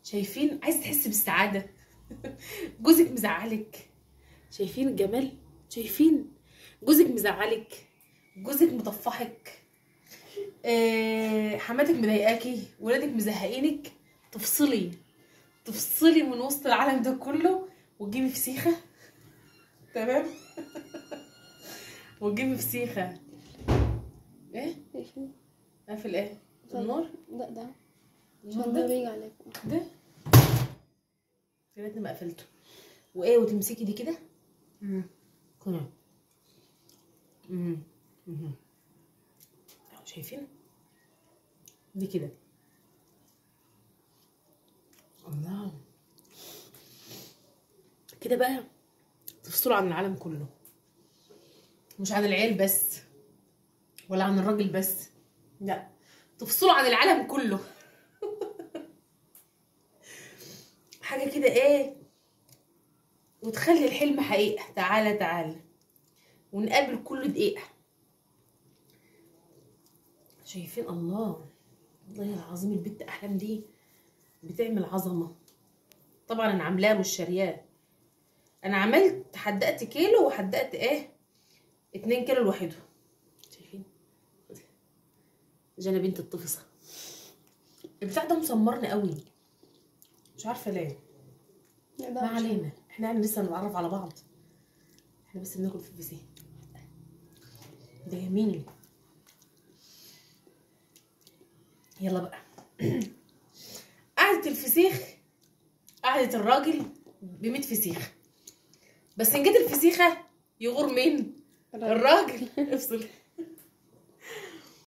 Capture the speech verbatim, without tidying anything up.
شايفين؟ عايز تحس بالسعاده. جوزك مزعلك، شايفين الجمال؟ شايفين جوزك مزعلك، جوزك مطفحك، آه، حماتك مضايقاكي، ولادك مزهقينك، تفصلي تفصلي من وسط العالم ده كله وتجيبي فسيخه. تمام. وتجيبي فسيخه. ايه قافل ايه النور؟ لا ده النور عشان ده ده بيجي عليك ده يا ريتني ما قفلته. وايه وتمسكي دي كده امم كده امم امم شايفين دي كده. الله، كده بقى تفصلوا عن العالم كله، مش عن العيال بس ولا عن الراجل بس، لا تفصلوا عن العالم كله. حاجه كده ايه، وتخلي الحلم حقيقه. تعالى تعالى ونقابل كل دقيقه. شايفين؟ الله والله العظيم البت احلام دي بتعمل عظمه. طبعا انا عاملاها مش شارياه، انا عملت حدقت كيلو وحدقت ايه اتنين كيلو لوحده. شايفين؟ جانا بنت الطفصه. البتاع ده مسمرني قوي، مش عارفه ليه. ما علينا، احنا يعني لسه نتعرف على بعض، احنا بس بناكل في البسين ده جميل. يلا بقى. قعدة الفسيخ قعدة الراجل بمية فسيخ، بس ان جت الفسيخه يغور مين؟ الراجل. افصل.